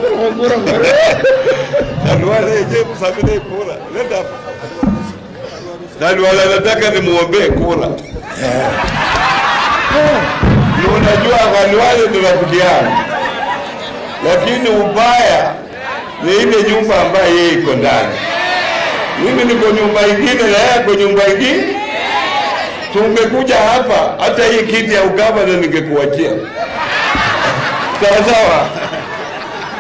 Khalwale je msabile kura. Leta hapa. Khalwale nataka nimuombee kura. Unajua Khalwale ni rafiki yangu. Lakini ubaya ni ile nyumba ambayo yeye iko ndani. Mimi niko nyumba nyingine na yeye kwa nyumba nyingine. Tungekuja hapa hata hii kiti ya ugavana ningekuachia. Sawa sawa.